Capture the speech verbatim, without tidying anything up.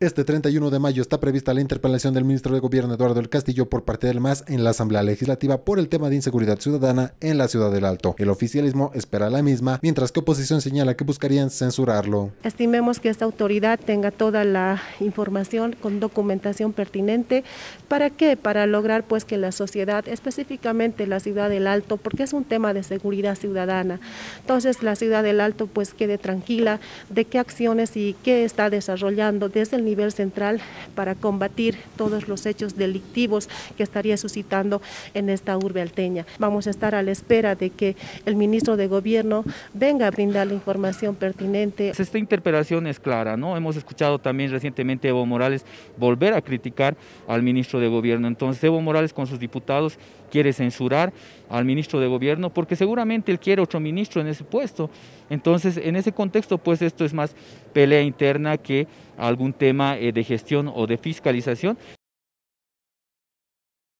Este treinta y uno de mayo está prevista la interpelación del ministro de Gobierno Eduardo del Castillo por parte del M A S en la Asamblea Legislativa por el tema de inseguridad ciudadana en la ciudad del Alto. El oficialismo espera la misma, mientras que oposición señala que buscarían censurarlo. Estimemos que esta autoridad tenga toda la información con documentación pertinente. ¿Para qué? Para lograr pues que la sociedad, específicamente la ciudad del Alto, porque es un tema de seguridad ciudadana, entonces la ciudad del Alto pues quede tranquila de qué acciones y qué está desarrollando desde el nivel central para combatir todos los hechos delictivos que estaría suscitando en esta urbe alteña. Vamos a estar a la espera de que el ministro de Gobierno venga a brindar la información pertinente. Esta interpelación es clara, ¿no? Hemos escuchado también recientemente a Evo Morales volver a criticar al ministro de Gobierno. Entonces Evo Morales con sus diputados quiere censurar al ministro de Gobierno porque seguramente él quiere otro ministro en ese puesto. Entonces en ese contexto pues esto es más pelea interna que algún tema de gestión o de fiscalización.